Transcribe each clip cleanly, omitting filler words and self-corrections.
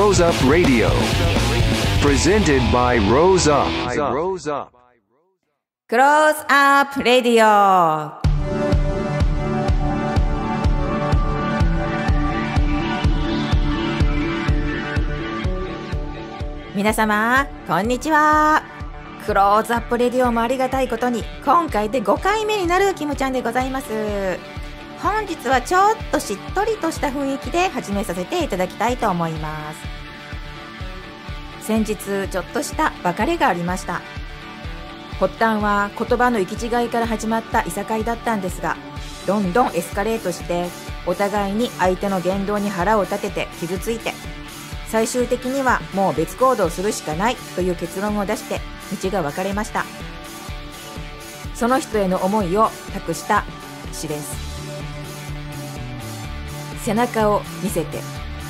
Close Up Radio. Presented by Rose Up. クローズアップレディオ。皆様こんにちは。クローズアップレディオもありがたいことに今回で5回目になるキムちゃんでございます。本日はちょっとしっとりとした雰囲気で始めさせていただきたいと思います。先日ちょっとした別れがありました。発端は言葉の行き違いから始まったいさかいだったんですが、どんどんエスカレートしてお互いに相手の言動に腹を立てて傷ついて、最終的にはもう別行動するしかないという結論を出して道が分かれました。その人への思いを託した詩です。背中を見せて、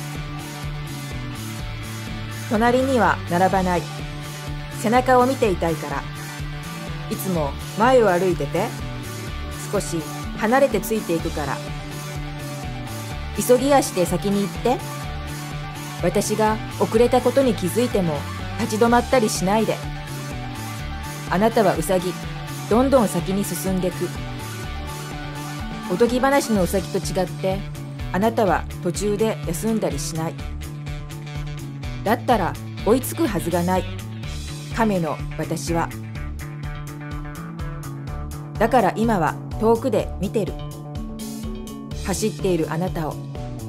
隣には並ばない、背中を見ていたいから、いつも前を歩いてて、少し離れてついていくから、急ぎ足で先に行って、私が遅れたことに気づいても立ち止まったりしないで、あなたはウサギ、どんどん先に進んでいく。おとぎ話のウサギと違って、あなたは途中で休んだりしない。だったら追いつくはずがない、亀の私は。だから今は遠くで見てる、走っているあなたを。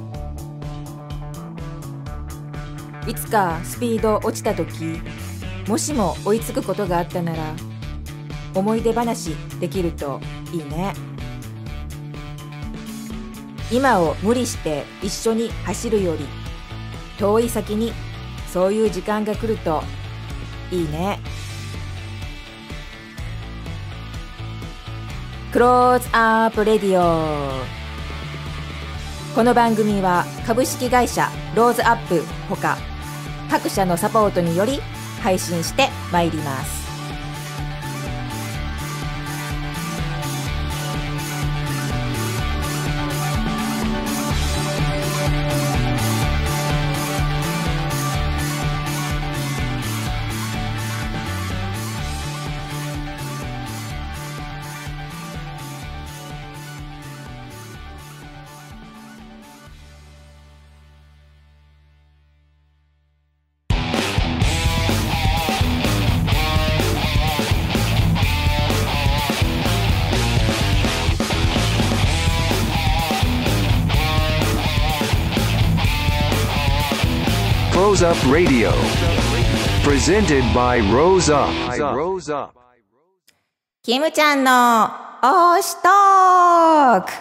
いつかスピード落ちた時、もしも追いつくことがあったなら、思い出話できるといいね。今を無理して一緒に走るより、遠い先にそういう時間が来るといいね。クローズアップレディオ。この番組は株式会社ローズアップほか各社のサポートにより配信してまいります。 Close Up Radio. Presented by Rose Up. キムちゃんの推しトーク。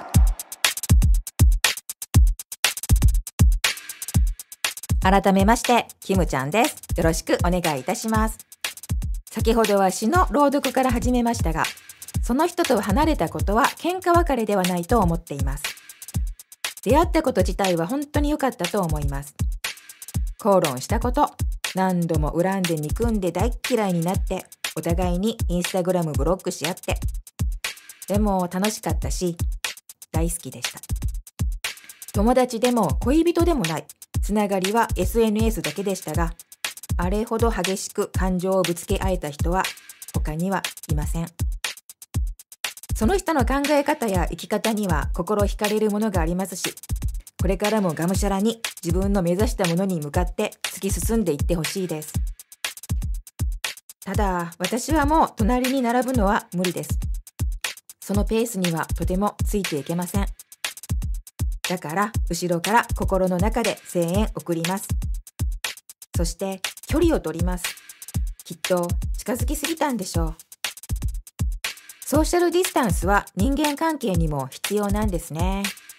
改めましてキムちゃんです。よろしくお願いいたします。先ほどは詩の朗読から始めましたが、その人と離れたことは喧嘩別れではないと思っています。出会ったこと自体は本当に良かったと思います。口論したこと、何度も恨んで憎んで大嫌いになって、お互いにインスタグラムブロックし合って、でも楽しかったし大好きでした。友達でも恋人でもないつながりは SNS だけでしたが、あれほど激しく感情をぶつけ合えた人は他にはいません。その人の考え方や生き方には心惹かれるものがありますし、これからもがむしゃらに自分の目指したものに向かって突き進んでいってほしいです。ただ私はもう隣に並ぶのは無理です。そのペースにはとてもついていけません。だから後ろから心の中で声援送ります。そして距離を取ります。きっと近づきすぎたんでしょう。ソーシャルディスタンスは人間関係にも必要なんですね。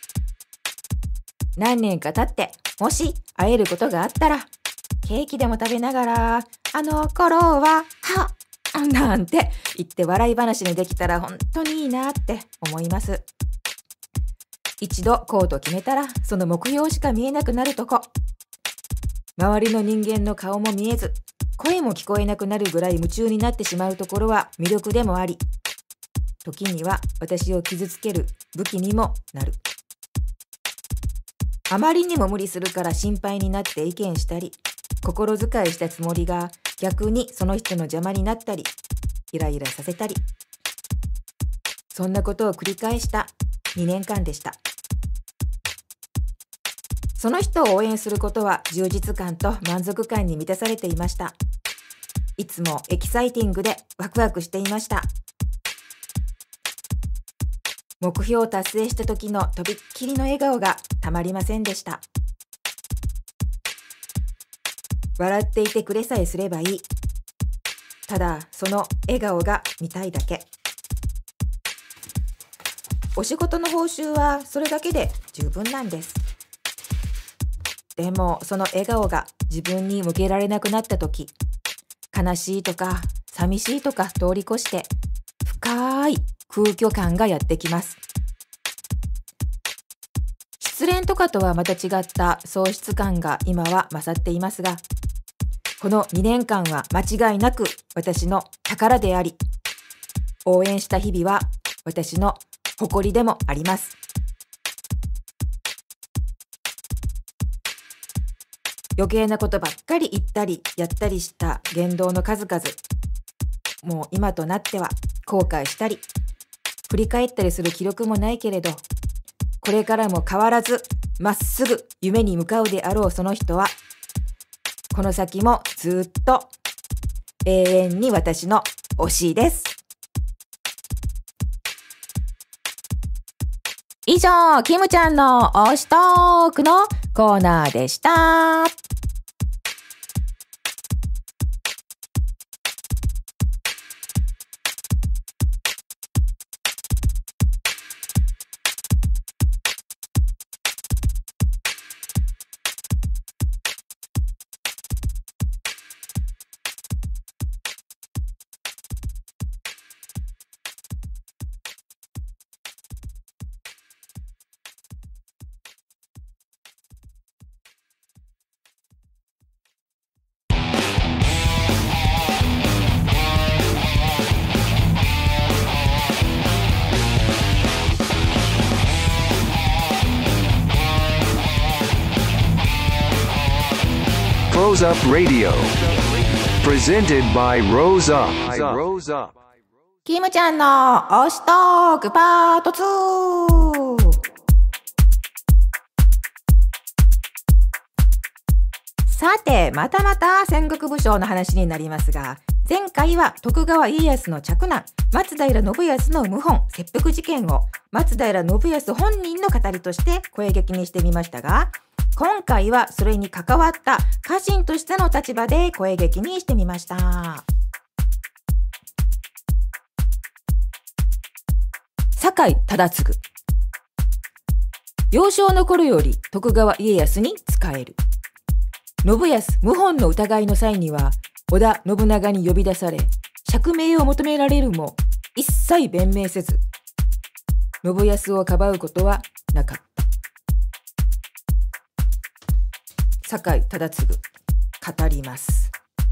何年か経ってもし会えることがあったら、ケーキでも食べながら、あの頃はなんて言って笑い話にできたら本当にいいなって思います。一度こうと決めたら、その目標しか見えなくなるとこ。周りの人間の顔も見えず、声も聞こえなくなるぐらい夢中になってしまうところは魅力でもあり、時には私を傷つける武器にもなる。 あまりにも無理するから心配になって意見したり、心遣いしたつもりが逆にその人の邪魔になったり、イライラさせたり、そんなことを繰り返した2年間でした。その人を応援することは充実感と満足感に満たされていました。いつもエキサイティングでワクワクしていました。目標を達成した時のとびっきりの笑顔がたまりませんでした。笑っていてくれさえすればいい。ただその笑顔が見たいだけ。お仕事の報酬はそれだけで十分なんです。でもその笑顔が自分に向けられなくなった時、悲しいとか寂しいとか通り越して深い空虚感がやってきます。失恋とかとはまた違った喪失感が今は勝っていますが、この2年間は間違いなく私の宝であり、応援した日々は私の誇りでもあります。余計なことばっかり言ったりやったりした言動の数々、もう今となっては後悔したり振り返ったりする記録もないけれど、これからも変わらずまっすぐ夢に向かうであろうその人は、この先もずっと永遠に私の推しです。以上、キムちゃんの推しトークのコーナーでした。 Rose Up Radio. Presented by Rose Up. キムちゃんの推しトークパート2。さて、また戦国武将の話になりますが、前回は徳川家康の嫡男松平信康の謀反切腹事件を松平信康本人の語りとして声劇にしてみましたが、今回はそれに関わった家臣としての立場で声劇にしてみました。酒井忠次。幼少の頃より徳川家康に仕える。信康謀反の疑いの際には織田信長に呼び出され、釈明を求められるも一切弁明せず、信康をかばうことはなかった。酒井忠次語ります。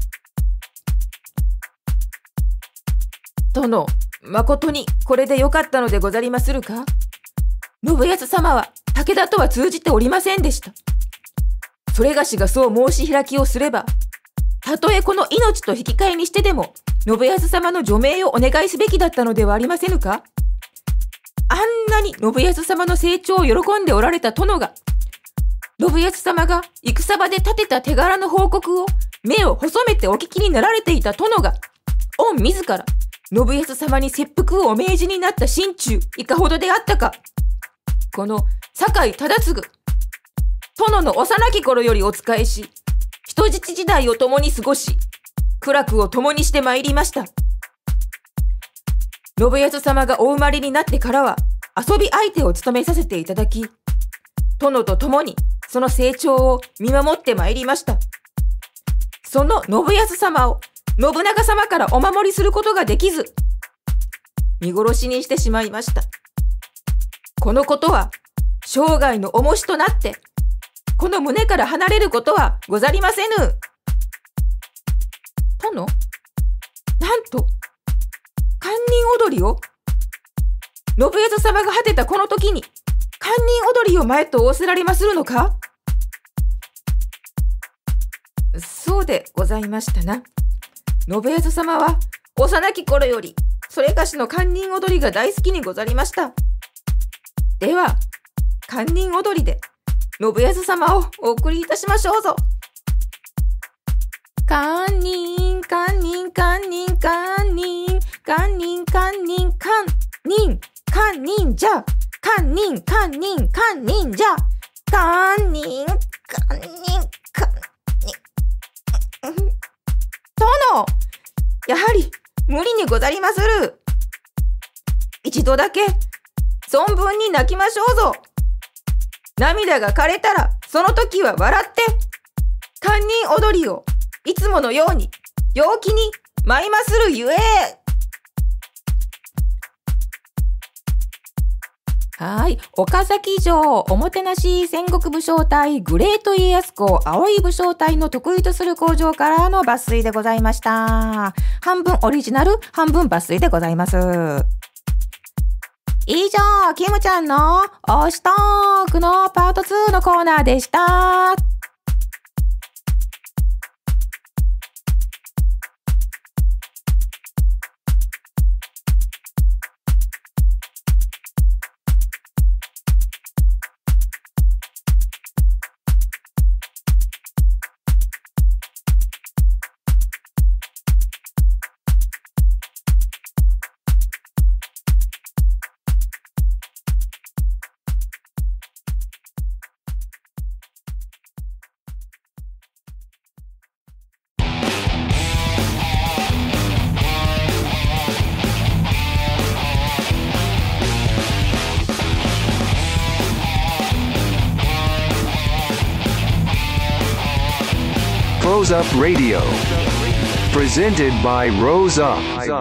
殿、誠にこれでよかったのでござりまするか？信康様は武田とは通じておりませんでした。それがしがそう申し開きをすれば、たとえこの命と引き換えにしてでも信康様の除名をお願いすべきだったのではありませぬか？あんなに信康様の成長を喜んでおられた殿が、信康様が戦場で立てた手柄の報告を目を細めてお聞きになられていた殿が、御自ら信康様に切腹をお命じになった心中いかほどであったか。この酒井忠次、殿の幼き頃よりお仕えし、人質時代を共に過ごし、苦楽を共にしてまいりました。信康様がお生まれになってからは遊び相手を務めさせていただき、殿と共にその成長を見守ってまいりました。その信康様を信長様からお守りすることができず、見殺しにしてしまいました。このことは生涯の重しとなって、この胸から離れることはござりませぬ。殿、なんと堪忍踊りを信康様が果てたこの時に堪忍踊りを前と仰せられまするのか？そうでございましたな。信康様は幼き頃よりそれがしの堪忍踊りが大好きにござりました。では堪忍踊りで信康様をお送りいたしましょうぞ。堪忍堪忍堪忍堪忍堪忍堪忍堪忍堪忍じゃ堪忍堪忍堪忍じゃ堪忍堪忍堪忍殿、やはり無理にござりまする。一度だけ存分に泣きましょうぞ。涙が枯れたらその時は笑って堪忍踊りをいつものように陽気に舞いまするゆえ。はい、岡崎城おもてなし戦国武将隊グレート家康公葵武将隊の得意とする工場からの抜粋でございました。半分オリジナル、半分抜粋でございます。以上、キムちゃんの推しトークのパート2のコーナーでした。 Rose Up Radio. Presented by Rose Up.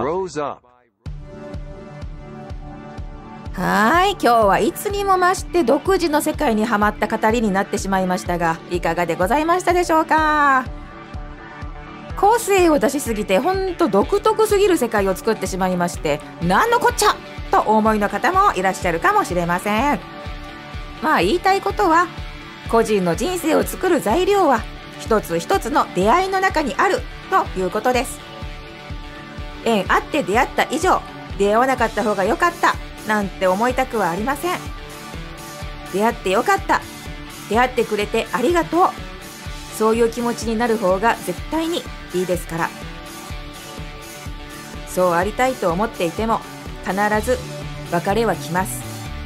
はい、今日はいつにも増して独自の世界にはまった語りになってしまいましたが、いかがでございましたでしょうか。個性を出しすぎてほんと独特すぎる世界を作ってしまいまして、なんのこっちゃとお思いの方もいらっしゃるかもしれません。まあ言いたいことは、個人の人生を作る材料は一つ一つの出会いの中にあるということです。縁あって出会った以上、出会わなかった方が良かったなんて思いたくはありません。出会って良かった、出会ってくれてありがとう、そういう気持ちになる方が絶対にいいですから。そうありたいと思っていても必ず別れは来ます。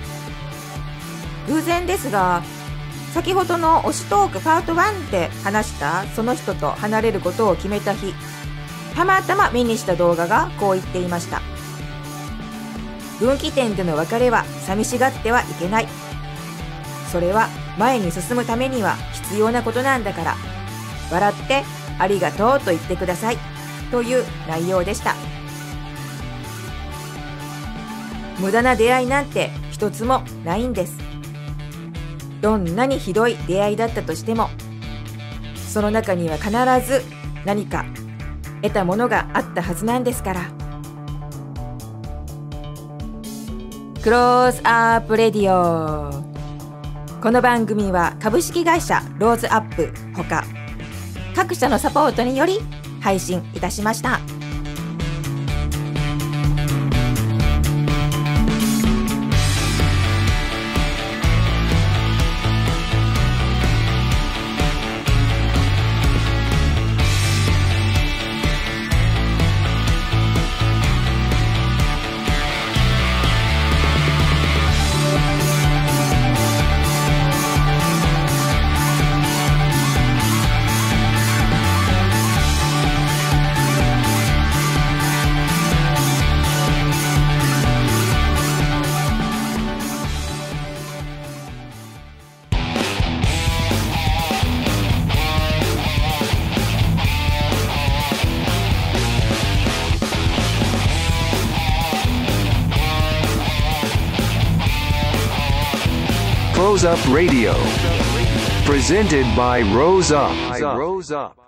偶然ですが、先ほどの推しトークパート1で話したその人と離れることを決めた日、たまたま目にした動画がこう言っていました。分岐点での別れは寂しがってはいけない。それは前に進むためには必要なことなんだから、笑ってありがとうと言ってくださいという内容でした。無駄な出会いなんて一つもないんです。どんなにひどい出会いだったとしても、その中には必ず何か得たものがあったはずなんですから。クローズアップレディオ。この番組は株式会社ローズアップほか各社のサポートにより配信いたしました。 Rose Up Radio. Presented by Rose Up.